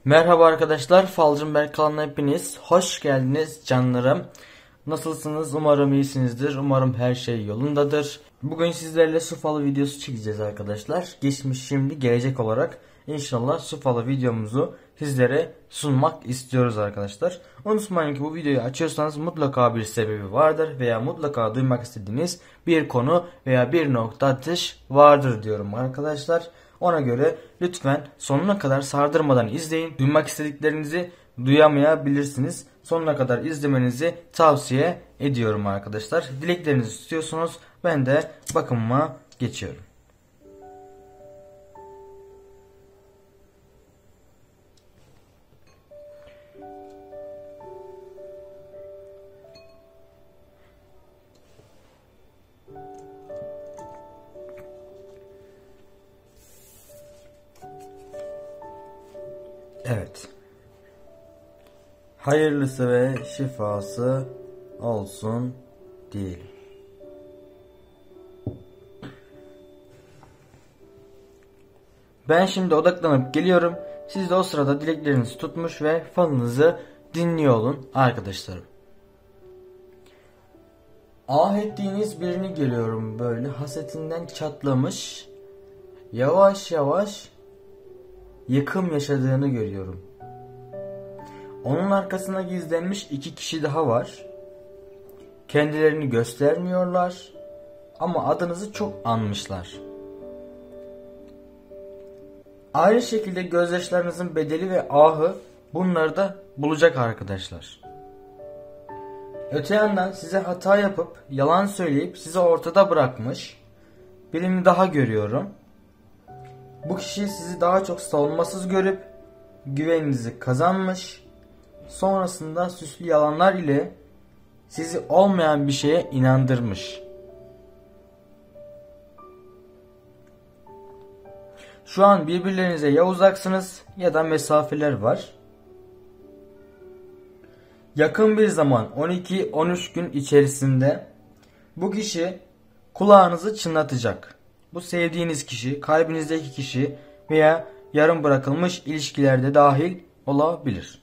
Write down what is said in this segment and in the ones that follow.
Merhaba arkadaşlar, Falcım Berk kanalına hepiniz hoş geldiniz canlarım. Nasılsınız? Umarım iyisinizdir. Umarım her şey yolundadır. Bugün sizlerle su falı videosu çekeceğiz arkadaşlar. Geçmiş, şimdi, gelecek olarak inşallah su falı videomuzu sizlere sunmak istiyoruz arkadaşlar. Unutmayın ki bu videoyu açıyorsanız mutlaka bir sebebi vardır veya mutlaka duymak istediğiniz bir konu veya bir nokta atış vardır diyorum arkadaşlar. Ona göre lütfen sonuna kadar sardırmadan izleyin. Duymak istediklerinizi duyamayabilirsiniz. Sonuna kadar izlemenizi tavsiye ediyorum arkadaşlar. Dileklerinizi istiyorsunuz. Ben de bakımıma geçiyorum. Evet. Hayırlısı ve şifası olsun diyelim. Ben şimdi odaklanıp geliyorum. Siz de o sırada dileklerinizi tutmuş ve falınızı dinliyor olun arkadaşlarım. Ah ettiğiniz birini görüyorum, böyle hasetinden çatlamış. Yavaş yavaş yıkım yaşadığını görüyorum. Onun arkasına gizlenmiş iki kişi daha var. Kendilerini göstermiyorlar ama adınızı çok anmışlar. Aynı şekilde gözyaşlarınızın bedeli ve ahı bunları da bulacak arkadaşlar. Öte yandan size hata yapıp yalan söyleyip sizi ortada bırakmış birini daha görüyorum. Bu kişi sizi daha çok savunmasız görüp güveninizi kazanmış. Sonrasında süslü yalanlar ile sizi olmayan bir şeye inandırmış. Şu an birbirlerinize ya uzaksınız ya da mesafeler var. Yakın bir zaman 12-13 gün içerisinde bu kişi kulağınızı çınlatacak. Bu sevdiğiniz kişi, kalbinizdeki kişi veya yarım bırakılmış ilişkilerde dahil olabilir.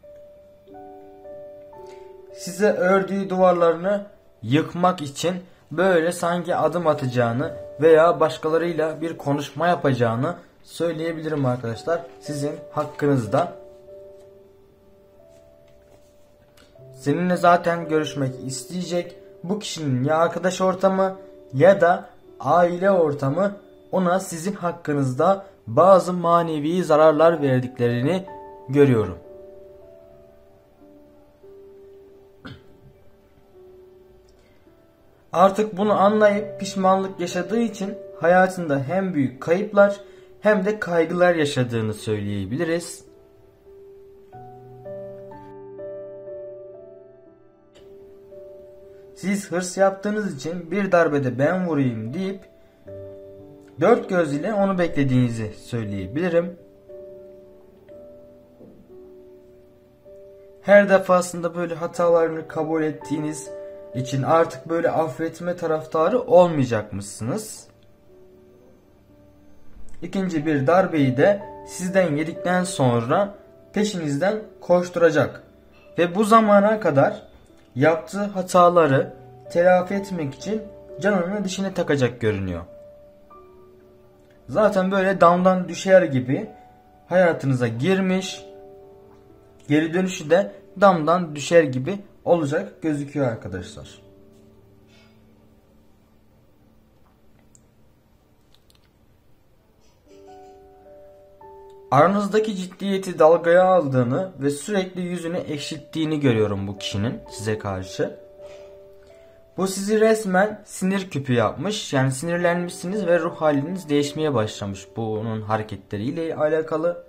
Size ördüğü duvarlarını yıkmak için böyle sanki adım atacağını veya başkalarıyla bir konuşma yapacağını söyleyebilirim arkadaşlar. Sizin hakkınızda. Seninle zaten görüşmek isteyecek. Bu kişinin ya arkadaş ortamı ya da aile ortamı ona sizin hakkınızda bazı manevi zararlar verdiklerini görüyorum. Artık bunu anlayıp pişmanlık yaşadığı için hayatında hem büyük kayıplar hem de kaygılar yaşadığını söyleyebiliriz. Siz hırs yaptığınız için bir darbede ben vurayım deyip dört göz ile onu beklediğinizi söyleyebilirim. Her defasında böyle hatalarını kabul ettiğiniz için artık böyle affetme taraftarı olmayacakmışsınız. İkinci bir darbeyi de sizden yedikten sonra peşinizden koşturacak. Ve bu zamana kadar yaptığı hataları telafi etmek için canını dişine takacak görünüyor. Zaten böyle damdan düşer gibi hayatınıza girmiş, geri dönüşü de damdan düşer gibi olacak gözüküyor arkadaşlar. Aranızdaki ciddiyeti dalgaya aldığını ve sürekli yüzünü ekşittiğini görüyorum bu kişinin size karşı. Bu sizi resmen sinir küpü yapmış. Yani sinirlenmişsiniz ve ruh haliniz değişmeye başlamış bunun hareketleriyle alakalı.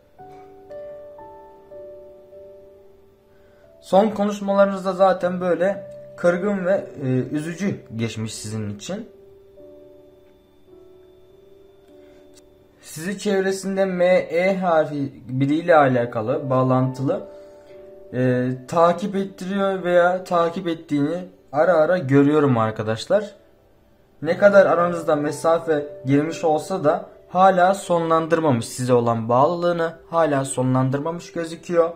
Son konuşmalarınızda zaten böyle kırgın ve üzücü geçmiş sizin için. Sizi çevresinde M-E harfi biriyle alakalı, bağlantılı takip ettiriyor veya takip ettiğini ara ara görüyorum arkadaşlar. Ne kadar aranızda mesafe girmiş olsa da hala sonlandırmamış, size olan bağlılığını hala sonlandırmamış gözüküyor.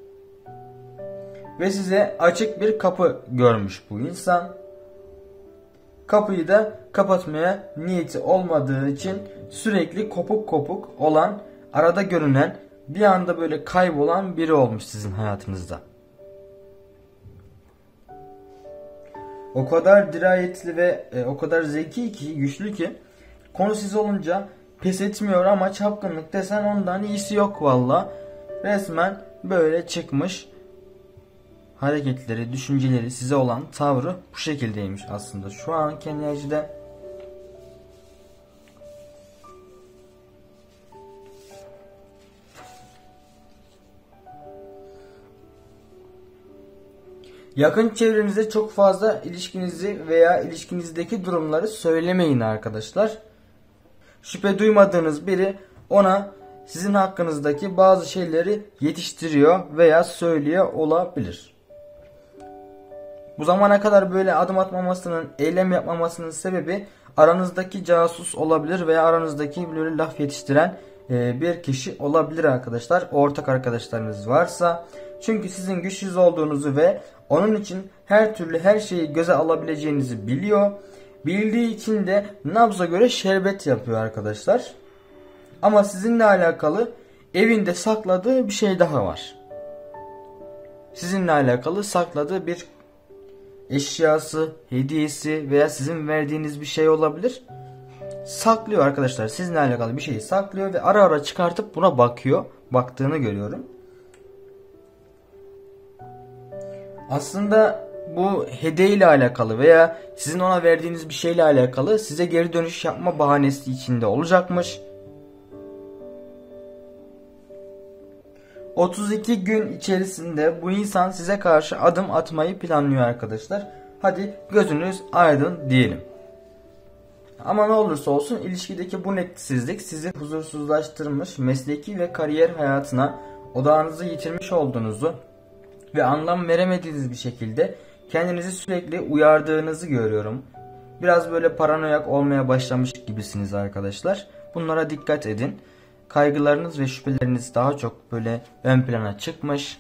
Ve size açık bir kapı görmüş bu insan. Kapıyı da kapatmaya niyeti olmadığı için sürekli kopuk kopuk olan, arada görünen, bir anda böyle kaybolan biri olmuş sizin hayatınızda. O kadar dirayetli ve o kadar zeki ki, güçlü ki, konu siz olunca pes etmiyor ama çapkınlık desen ondan iyisi yok valla. Resmen böyle çıkmış, hareketleri, düşünceleri, size olan tavrı bu şekildeymiş aslında şu anki enerjide. Yakın çevrenize çok fazla ilişkinizi veya ilişkinizdeki durumları söylemeyin arkadaşlar. Şüphe duymadığınız biri ona sizin hakkınızdaki bazı şeyleri yetiştiriyor veya söylüyor olabilir. Bu zamana kadar böyle adım atmamasının, eylem yapmamasının sebebi aranızdaki casus olabilir veya aranızdaki böyle laf yetiştiren bir kişi olabilir arkadaşlar. Ortak arkadaşlarınız varsa. Çünkü sizin güçsüz olduğunuzu ve onun için her türlü her şeyi göze alabileceğinizi biliyor. Bildiği için de nabza göre şerbet yapıyor arkadaşlar. Ama sizinle alakalı evinde sakladığı bir şey daha var. Sizinle alakalı sakladığı bir eşyası, hediyesi veya sizin verdiğiniz bir şey olabilir. Saklıyor arkadaşlar. Sizinle alakalı bir şeyi saklıyor ve ara ara çıkartıp buna bakıyor. Baktığını görüyorum. Aslında bu hediye ile alakalı veya sizin ona verdiğiniz bir şeyle alakalı size geri dönüş yapma bahanesi içinde olacakmış. 32 gün içerisinde bu insan size karşı adım atmayı planlıyor arkadaşlar. Hadi gözünüz aydın diyelim. Ama ne olursa olsun ilişkideki bu netsizlik sizi huzursuzlaştırmış, mesleki ve kariyer hayatına odağınızı yitirmiş olduğunuzu ve anlam veremediğiniz bir şekilde kendinizi sürekli uyardığınızı görüyorum. Biraz böyle paranoyak olmaya başlamış gibisiniz arkadaşlar. Bunlara dikkat edin. Kaygılarınız ve şüpheleriniz daha çok böyle ön plana çıkmış.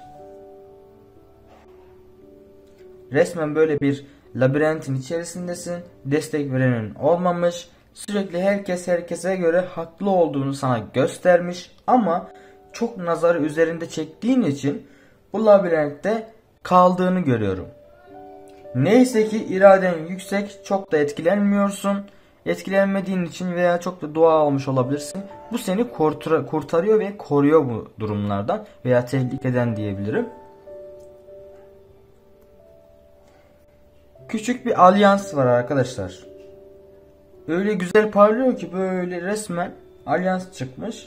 Resmen böyle bir labirentin içerisindesin. Destek verenin olmamış. Sürekli herkes herkese göre haklı olduğunu sana göstermiş. Ama çok nazarı üzerinde çektiğin için bu labirentte kaldığını görüyorum. Neyse ki iraden yüksek, çok da etkilenmiyorsun. Etkilenmediğin için veya çok da dua almış olabilirsin. Bu seni kurtarıyor ve koruyor bu durumlardan veya tehlikeden diyebilirim. Küçük bir alyans var arkadaşlar. Öyle güzel parlıyor ki böyle resmen alyans çıkmış.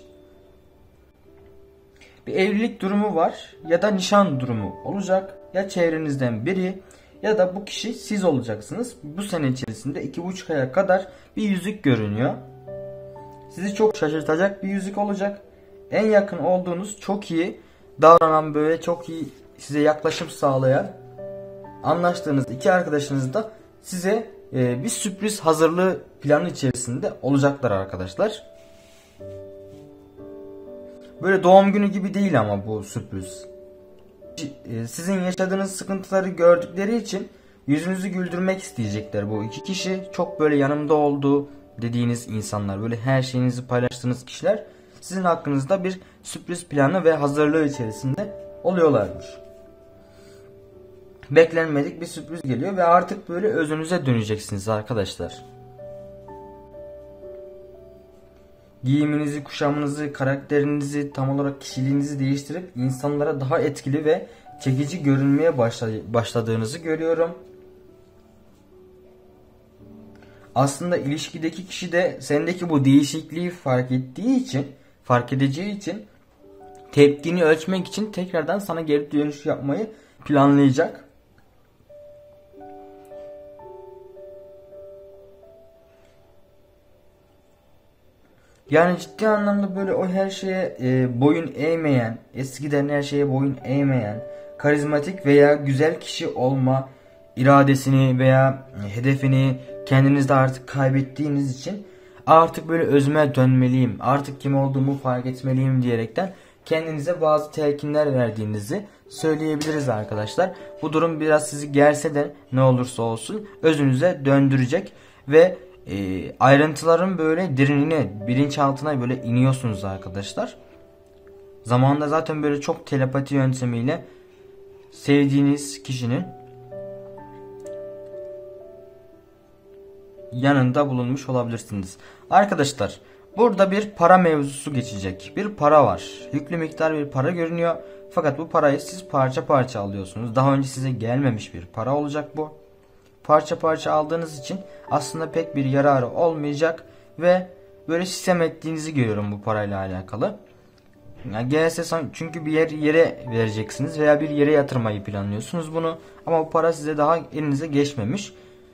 Bir evlilik durumu var ya da nişan durumu olacak. Ya çevrenizden biri ya da bu kişi siz olacaksınız. Bu sene içerisinde 2,5 aya kadar bir yüzük görünüyor. Sizi çok şaşırtacak bir yüzük olacak. En yakın olduğunuz, çok iyi davranan, böyle çok iyi size yaklaşım sağlayan, anlaştığınız iki arkadaşınız da size bir sürpriz hazırlığı planı içerisinde olacaklar arkadaşlar. Böyle doğum günü gibi değil ama bu sürpriz. Sizin yaşadığınız sıkıntıları gördükleri için yüzünüzü güldürmek isteyecekler bu iki kişi. Çok böyle yanımda olduğu dediğiniz insanlar, böyle her şeyinizi paylaştığınız kişiler sizin hakkınızda bir sürpriz planı ve hazırlığı içerisinde oluyorlarmış. Beklenmedik bir sürpriz geliyor ve artık böyle özünüze döneceksiniz arkadaşlar. Giyiminizi, kuşamınızı, karakterinizi, tam olarak kişiliğinizi değiştirip insanlara daha etkili ve çekici görünmeye başladığınızı görüyorum. Aslında ilişkideki kişi de sendeki bu değişikliği fark edeceği için tepkini ölçmek için tekrardan sana geri dönüş yapmayı planlayacak. Yani ciddi anlamda böyle o her şeye boyun eğmeyen, eskiden her şeye boyun eğmeyen, karizmatik veya güzel kişi olma iradesini veya hedefini kendinizde artık kaybettiğiniz için artık böyle özüme dönmeliyim, artık kim olduğumu fark etmeliyim diyerekten kendinize bazı telkinler verdiğinizi söyleyebiliriz arkadaşlar. Bu durum biraz sizi gerse de ne olursa olsun özünüze döndürecek ve ayrıntıların böyle derinine, bilinçaltına böyle iniyorsunuz arkadaşlar. Zamanında zaten böyle çok telepati yöntemiyle sevdiğiniz kişinin yanında bulunmuş olabilirsiniz. Arkadaşlar burada bir para mevzusu geçecek. Bir para var. Yüklü miktar bir para görünüyor. Fakat bu parayı siz parça parça alıyorsunuz. Daha önce size gelmemiş bir para olacak bu. Parça parça aldığınız için aslında pek bir yararı olmayacak ve böyle sistem ettiğinizi görüyorum bu parayla alakalı. Yani gelse çünkü bir yere vereceksiniz veya bir yere yatırmayı planlıyorsunuz bunu. Ama bu para size daha elinize geçmemiş.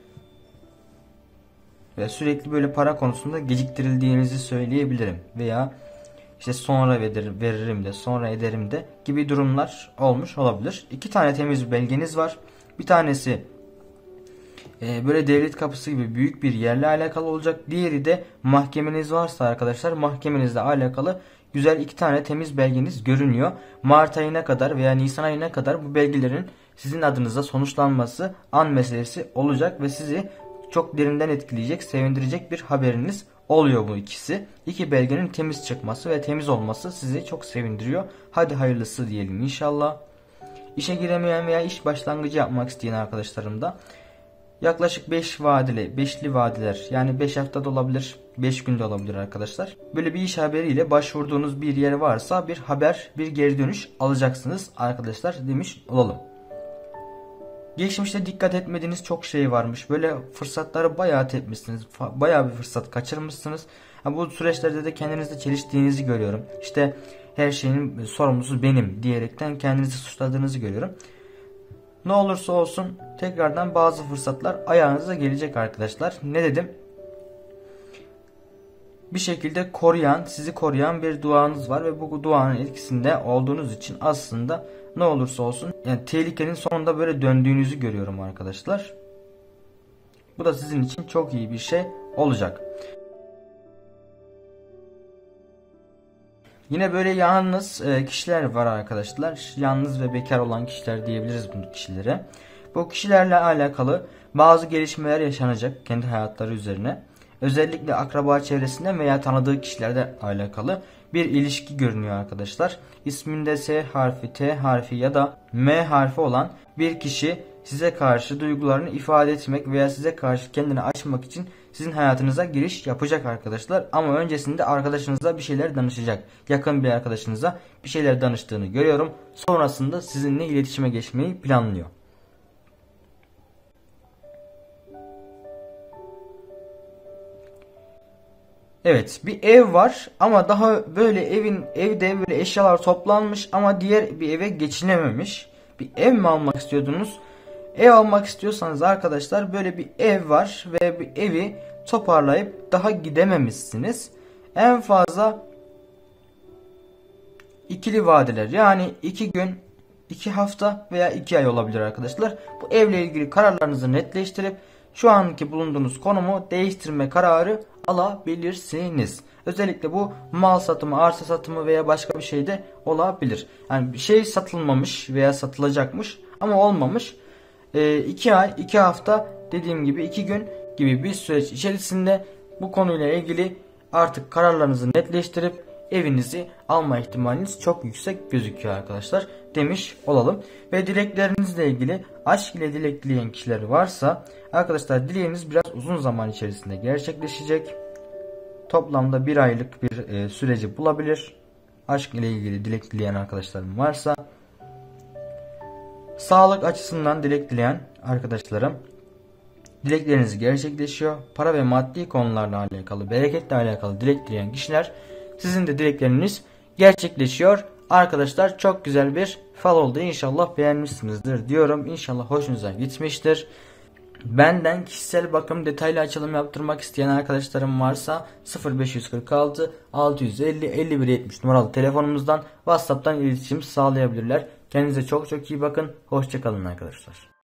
Ve sürekli böyle para konusunda geciktirildiğinizi söyleyebilirim. Veya işte sonra veririm de, sonra ederim de gibi durumlar olmuş olabilir. 2 tane temiz belgeniz var. Bir tanesi böyle devlet kapısı gibi büyük bir yerle alakalı olacak. Diğeri de mahkemeniz varsa arkadaşlar, mahkemenizle alakalı güzel 2 tane temiz belgeniz görünüyor. Mart ayına kadar veya Nisan ayına kadar bu belgelerin sizin adınıza sonuçlanması an meselesi olacak ve sizi çok derinden etkileyecek, sevindirecek bir haberiniz oluyor bu ikisi. 2 belgenin temiz çıkması ve temiz olması sizi çok sevindiriyor. Hadi hayırlısı diyelim inşallah. İşe giremeyen veya iş başlangıcı yapmak isteyen arkadaşlarım da yaklaşık 5'li vadiler, yani 5 haftada olabilir, 5 günde olabilir arkadaşlar. Böyle bir iş haberiyle başvurduğunuz bir yer varsa bir haber, bir geri dönüş alacaksınız arkadaşlar demiş olalım. Geçmişte dikkat etmediğiniz çok şey varmış. Böyle fırsatları bayağı tepmişsiniz. Bayağı bir fırsat kaçırmışsınız. Bu süreçlerde de kendinizle çeliştiğinizi görüyorum. İşte her şeyin sorumlusu benim diyerekten kendinizi suçladığınızı görüyorum. Ne olursa olsun tekrardan bazı fırsatlar ayağınıza gelecek arkadaşlar. Ne dedim? Bir şekilde sizi koruyan bir duanız var ve bu duanın etkisinde olduğunuz için aslında ne olursa olsun yani tehlikenin sonunda böyle döndüğünüzü görüyorum arkadaşlar. Bu da sizin için çok iyi bir şey olacak. Yine böyle yalnız kişiler var arkadaşlar. Yalnız ve bekar olan kişiler diyebiliriz bu kişilere. Bu kişilerle alakalı bazı gelişmeler yaşanacak kendi hayatları üzerine. Özellikle akraba çevresinden veya tanıdığı kişilerle alakalı bir ilişki görünüyor arkadaşlar. İsminde S harfi, T harfi ya da M harfi olan bir kişi size karşı duygularını ifade etmek veya size karşı kendini açmak için sizin hayatınıza giriş yapacak arkadaşlar. Ama öncesinde arkadaşınıza bir şeyler danışacak. Yakın bir arkadaşınıza bir şeyler danıştığını görüyorum. Sonrasında sizinle iletişime geçmeyi planlıyor. Evet, bir ev var ama daha böyle evde böyle eşyalar toplanmış ama diğer bir eve geçinememiş. Bir ev mi almak istiyordunuz? Ev almak istiyorsanız arkadaşlar böyle bir ev var ve bir evi toparlayıp daha gidememişsiniz. En fazla ikili vadeler, yani 2 gün, 2 hafta veya 2 ay olabilir arkadaşlar. Bu evle ilgili kararlarınızı netleştirip şu anki bulunduğunuz konumu değiştirme kararı alabilirsiniz. Özellikle bu mal satımı, arsa satımı veya başka bir şey de olabilir. Yani bir şey satılmamış veya satılacakmış ama olmamış. 2 ay, 2 hafta, dediğim gibi 2 gün gibi bir süreç içerisinde bu konuyla ilgili artık kararlarınızı netleştirip evinizi alma ihtimaliniz çok yüksek gözüküyor arkadaşlar demiş olalım. Ve dileklerinizle ilgili, aşk ile dilek dileyen kişiler varsa arkadaşlar dileğiniz biraz uzun zaman içerisinde gerçekleşecek. Toplamda 1 aylık bir süreci bulabilir. Aşk ile ilgili dilek dileyen arkadaşlarım varsa. Sağlık açısından dilek dileyen arkadaşlarım, dilekleriniz gerçekleşiyor. Para ve maddi konularla alakalı, bereketle alakalı dilek dileyen kişiler, sizin de dilekleriniz gerçekleşiyor. Arkadaşlar çok güzel bir fal oldu. İnşallah beğenmişsinizdir diyorum. İnşallah hoşunuza gitmiştir. Benden kişisel bakım detaylı açılım yaptırmak isteyen arkadaşlarım varsa 0546 650 5170 numaralı telefonumuzdan WhatsApp'tan iletişim sağlayabilirler. Kendinize çok çok iyi bakın. Hoşça kalın arkadaşlar.